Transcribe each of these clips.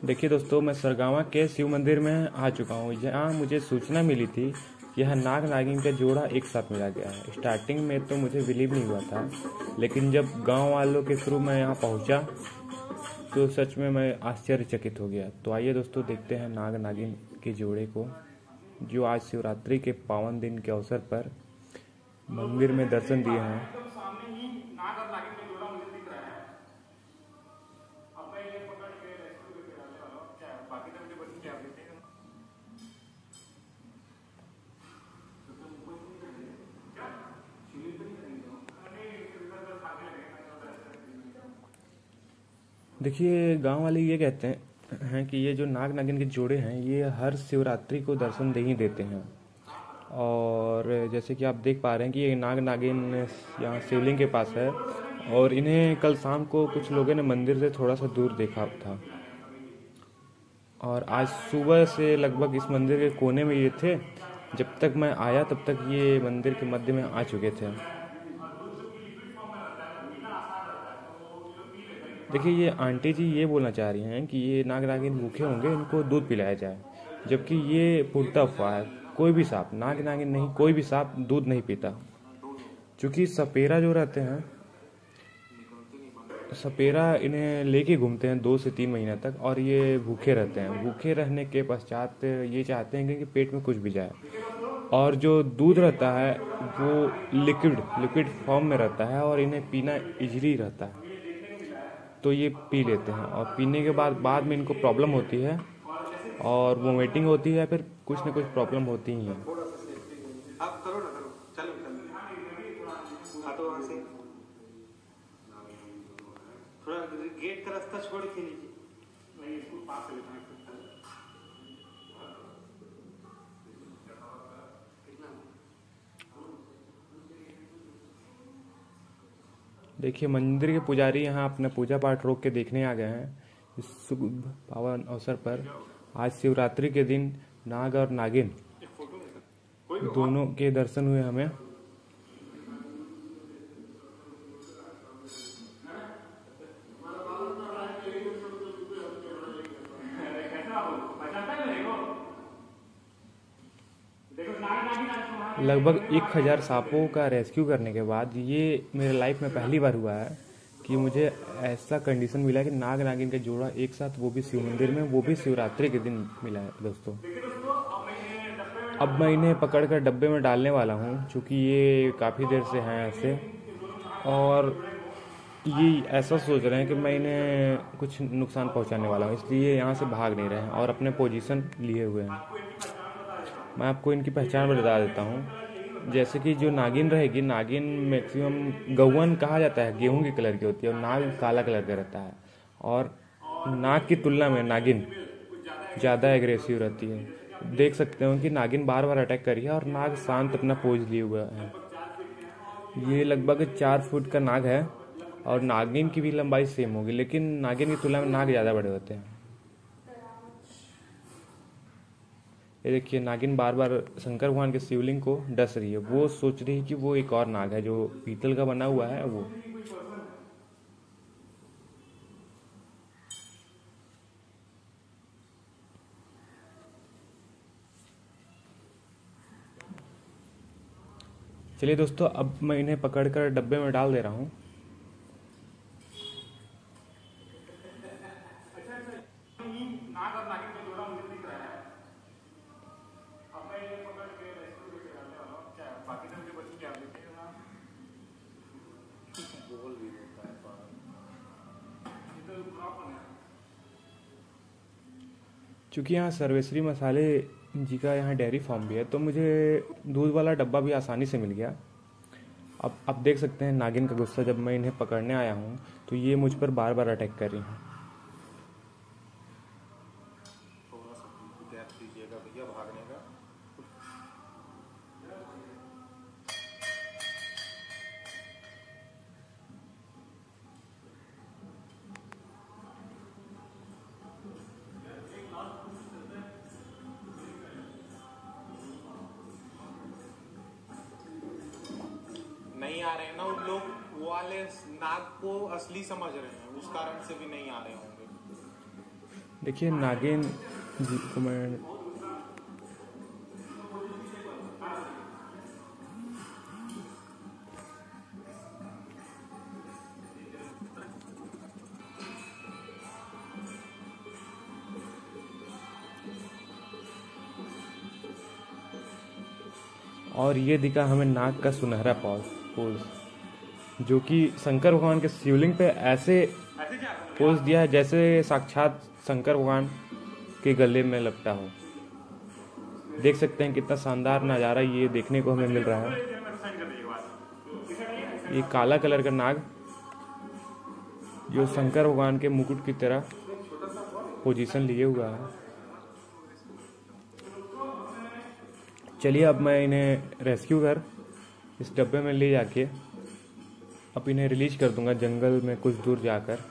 देखिए दोस्तों, मैं सरगावा के शिव मंदिर में आ चुका हूँ। यहाँ मुझे सूचना मिली थी कि यह नाग नागिन का जोड़ा एक साथ मिला गया है। स्टार्टिंग में तो मुझे बिलीव नहीं हुआ था, लेकिन जब गांव वालों के थ्रू मैं यहाँ पहुँचा तो सच में मैं आश्चर्यचकित हो गया। तो आइए दोस्तों, देखते हैं नाग नागिन के जोड़े को, जो आज शिवरात्रि के पावन दिन के अवसर पर मंदिर में दर्शन दिए हैं। देखिए, गांव वाले ये कहते हैं कि ये जो नाग नागिन के जोड़े हैं ये हर शिवरात्रि को दर्शन दे ही देते हैं। और जैसे कि आप देख पा रहे हैं कि ये नाग नागिन यहाँ शिवलिंग के पास है, और इन्हें कल शाम को कुछ लोगों ने मंदिर से थोड़ा सा दूर देखा था, और आज सुबह से लगभग इस मंदिर के कोने में ये थे। जब तक मैं आया तब तक ये मंदिर के मध्य में आ चुके थे। देखिए, ये आंटी जी ये बोलना चाह रही हैं कि ये नाग नागिन भूखे होंगे, इनको दूध पिलाया जाए, जबकि ये पुख्ता अफवाह है। कोई भी सांप, नाग नागिन नहीं, कोई भी सांप दूध नहीं पीता। क्योंकि सपेरा जो रहते हैं, सपेरा इन्हें लेके घूमते हैं 2 से 3 महीने तक, और ये भूखे रहते हैं। भूखे रहने के पश्चात ये चाहते हैं कि पेट में कुछ भी जाए, और जो दूध रहता है वो लिक्विड फॉर्म में रहता है, और इन्हें पीना इजीली रहता है, तो ये पी लेते हैं। और पीने के बाद में इनको प्रॉब्लम होती है, और वोमिटिंग होती है, फिर कुछ ना कुछ प्रॉब्लम होती ही है। आप करो ना, करो, चलो हाँ, तो वहाँ से थोड़ा गेट का रास्ता छोड़ के लीजिए। नहीं, इसको पास से लेना है। देखिए, मंदिर के पुजारी यहाँ अपना पूजा पाठ रोक के देखने आ गए हैं। इस शुभ पावन अवसर पर आज शिवरात्रि के दिन नाग और नागिन दोनों के दर्शन हुए हमें। लगभग 1000 सांपों का रेस्क्यू करने के बाद ये मेरे लाइफ में पहली बार हुआ है कि मुझे ऐसा कंडीशन मिला कि नाग नागिन का जोड़ा एक साथ, वो भी शिव मंदिर में, वो भी शिवरात्रि के दिन मिला है दोस्तों। अब मैं इन्हें पकड़कर डब्बे में डालने वाला हूँ, क्योंकि ये काफ़ी देर से हैं ऐसे, और ये ऐसा सोच रहे हैं कि मैं इन्हें कुछ नुकसान पहुँचाने वाला हूँ, इसलिए यहाँ से भाग नहीं रहे हैं और अपने पोजीशन लिए हुए हैं। मैं आपको इनकी पहचान बता देता हूँ। जैसे कि जो नागिन रहेगी, नागिन मैक्सिमम गौवन कहा जाता है, गेहूं की कलर की होती है, और नाग काला कलर का रहता है। और नाग की तुलना में नागिन ज़्यादा एग्रेसिव रहती है। देख सकते हो कि नागिन बार बार अटैक करी है, और नाग शांत अपना पोज लिए हुआ है। ये लगभग 4 फुट का नाग है, और नागिन की भी लंबाई सेम होगी, लेकिन नागिन की तुलना में नाग ज़्यादा बड़े होते हैं। ये देखिए, नागिन बार बार शंकर भगवान के शिवलिंग को डस रही है। वो सोच रही है कि वो एक और नाग है जो पीतल का बना हुआ है वो। चलिए दोस्तों, अब मैं इन्हें पकड़कर डब्बे में डाल दे रहा हूँ। चूँकि यहाँ सर्वेश्वरी मसाले जी का यहाँ डेयरी फार्म भी है, तो मुझे दूध वाला डब्बा भी आसानी से मिल गया। अब आप देख सकते हैं नागिन का गुस्सा। जब मैं इन्हें पकड़ने आया हूँ तो ये मुझ पर बार बार अटैक कर रही हैं। थोड़ा सा गैप दीजिएगा भैया भागने का। नहीं आ रहे हैं ना उन लोग, वो वाले नाग को असली समझ रहे हैं, उस कारण से भी नहीं आ रहे होंगे। देखिए नागिन जी को मैं और ये दिखा हमें नाग का सुनहरा पोज, जो कि शंकर भगवान के शिवलिंग पे ऐसे पोज दिया है जैसे साक्षात शंकर भगवान के गले में लपटा हो। देख सकते हैं कितना शानदार नज़ारा ये देखने को हमें मिल रहा है। ये काला कलर का नाग जो शंकर भगवान के मुकुट की तरह पोजीशन लिए हुआ है। चलिए अब मैं इन्हें रेस्क्यू कर इस डब्बे में ले जाके अब इन्हें रिलीज कर दूंगा जंगल में कुछ दूर जाकर।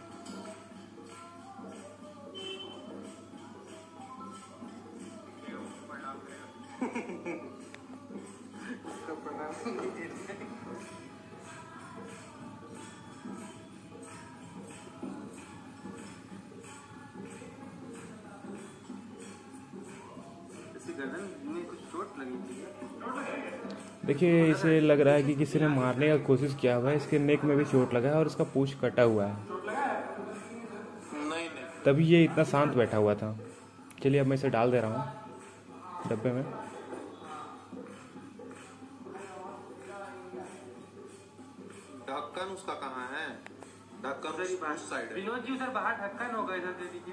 देखिए इसे लग रहा है कि किसी ने मारने का कोशिश किया हुआ है। इसके नेक में भी चोट लगा है और इसका पूंछ कटा हुआ है, तभी ये इतना शांत बैठा हुआ था। चलिए अब मैं इसे डाल दे रहा हूँ डब्बे में। ढक्कन उसका कहाँ है? ढक्कन उस साइड है। विनोद जी उधर बाहर ढक्कन होगा, इधर दे दीजिए।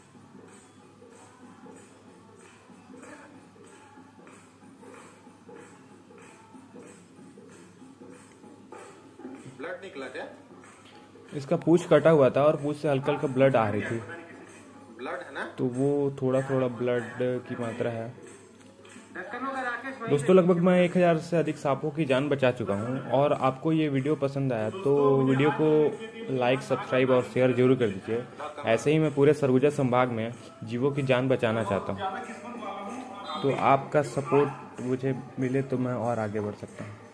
ब्लड निकला क्या? इसका पूंछ कटा हुआ था और पूंछ से हल्का हल्का ब्लड आ रही थी। ब्लड है ना? तो वो थोड़ा थोड़ा ब्लड की मात्रा है। ढक्कन होगा राकेश भाई। दोस्तों लगभग मैं 1000 से अधिक सांपों की जान बचा चुका हूँ। और आपको ये वीडियो पसंद आया तो वीडियो को लाइक, सब्सक्राइब और शेयर जरूर कर दीजिए। ऐसे ही मैं पूरे सरगुजा संभाग में जीवों की जान बचाना चाहता हूँ, तो आपका सपोर्ट मुझे मिले तो मैं और आगे बढ़ सकता हूँ।